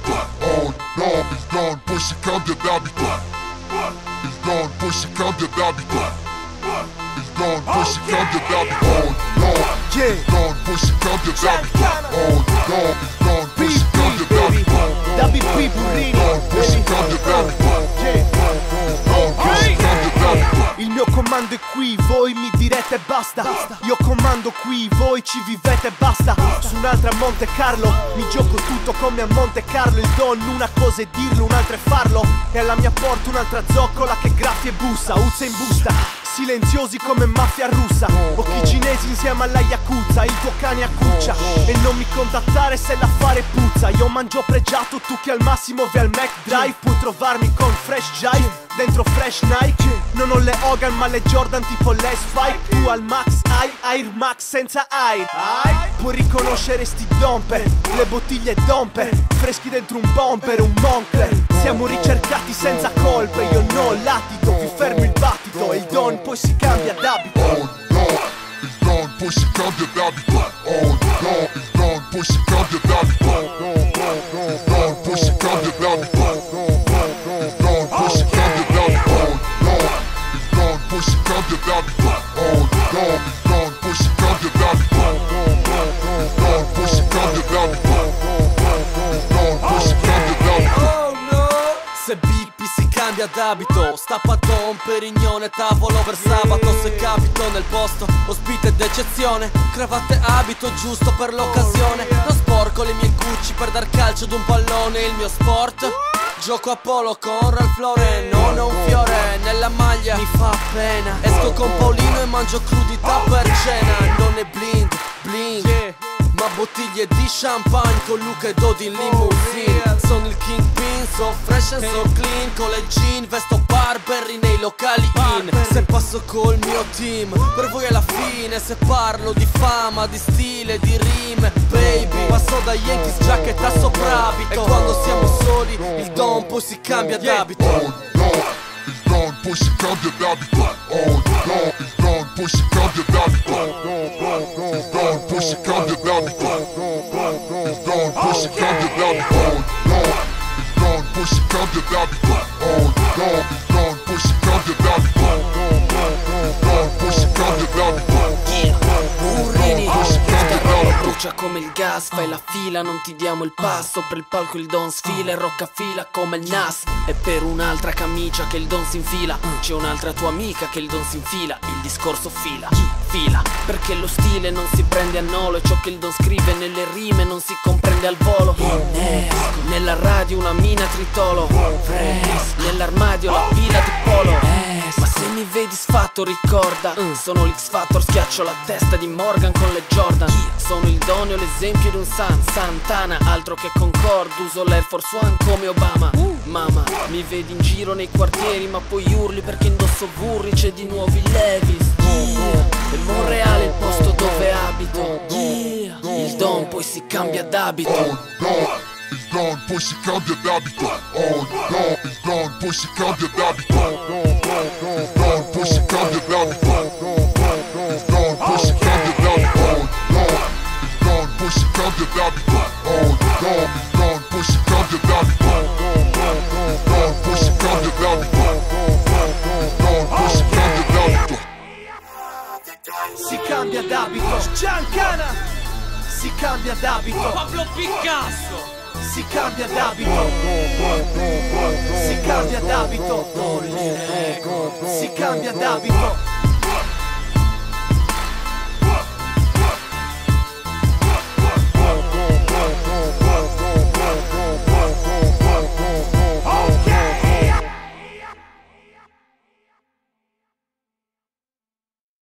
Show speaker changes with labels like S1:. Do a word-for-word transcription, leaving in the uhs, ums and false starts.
S1: d'abito. Oh no, il don poi si cambia d'abito. Il don poi si cambia d'abito. Il don poi si cambia d'abito. Oh no, il don poi si cambia d'abito. Oh no, il don poi si cambia d'abito.
S2: Da B P Burrini,
S1: il don poi si cambia d'abito. Il don poi si cambia d'abito.
S2: il mio comando è qui, voi mi direte basta. Io comando qui, voi ci vivete e basta. Su un'altra Monte Carlo, mi gioco tutto come a Monte Carlo. Il don, una cosa è dirlo, un'altra è farlo. E alla mia porta un'altra zoccola che graffia e bussa, uzza in busta. Silenziosi come mafia russa, occhi cinesi insieme alla Yakuza. Il tuo cane accuccia e non mi contattare se l'affare puzza. Io mangio pregiato, tu che al massimo vai al McDrive. Puoi trovarmi con Fresh Jive, dentro Fresh Nike. Non ho le Hogan ma le Jordan tipo le Spike. Tu al Max hai Air Max senza Air. Puoi riconoscere sti domper, le bottiglie domper, freschi dentro un bumper, un Moncler. Siamo ricercati senza colpe, io no latito, vi fermo il battito. E il don poi si cambia d'abito.
S1: Oh no, il don poi si cambia d'abito. Oh no, il don poi si cambia d'abito. Il don poi si cambia d'abito. Il don poi si cambia d'abito. Oh no, il don poi si cambia d'abito. Oh no, il don poi si cambia d'abito. Il don poi si cambia d'abito. Il don poi si cambia d'abito.
S3: Oh no, se Bippi si cambia d'abito, stappa Don Perignone, tavolo per sabato. Se capito nel posto, ospite d'eccezione, cravatte abito giusto per l'occasione. Non sporco le mie Gucci per dar calcio ad un pallone. Il mio sport, gioco a polo con Ralph Lauren. Non ho un fiore nella maglia, mi fa pena. Esco con Paolino e mangio crudità per cena. Non è blind, blind, ma bottiglie di champagne con Luca e Dodi in limousine. Sono il kingpin, so fresh and so clean. Con le jean, vesto Burberry nei locali in. Se passo col mio team, per voi è la fine. Se parlo di fama, di stile, di rime, baby, passo da Yankees, giacchetta soprabito. E quando siamo soli, il don poi si cambia d'abito.
S1: Oh no, il don poi si cambia d'abito. Oh no, il don poi si cambia d'abito. Il don poi si cambia d'abito. Il don poi si cambia d'abito. Oh no, il don poi si cambia d'abito. Oh no, il don poi si cambia d'abito. Il don poi si cambia d'abito.
S3: Burrini,
S1: sta roba
S3: brucia come il gas, fai la fila, non ti diamo il passo. Per il palco il don sfila e rocca fila come il Nas. E per un'altra camicia che il don si infila, c'è un'altra tua amica che il don si infila. Il discorso fila, fila, perché lo stile non si prende a nolo. E ciò che il don scrive nelle rime non si comprende al volo. Innesco, nella radio una mina tritolo, fresco, nell'armadio la pila di polo. Ma se mi vedi sfatto ricorda, sono l'X Factor, schiaccio la testa di Morgan con le Jordan. Sono il donio, l'esempio di un San Santana, altro che Concorde, uso l'Air Force One come Obama. Mamma, mi vedi in giro nei quartieri ma poi urli perché indosso burri, c'è di nuovo il Levis. Yeah. E Monreale è il posto dove abito. Yeah. Il don poi si cambia d'abito.
S1: Oh no, il don poi si cambia d'abito. Oh no, il don poi si cambia d'abito. Il don poi si cambia d'abito. Il don poi si cambia d'abito. Oh no, il don poi si cambia d'abito. Oh no, il don poi si cambia d'abito. Il don poi si cambia d'abito. Il don poi si cambia d'abito.
S2: Si cambia d'abito. Giancana, si cambia d'abito.
S3: Pablo Picasso,
S2: si cambia d'abito. Si cambia d'abito. Si cambia d'abito.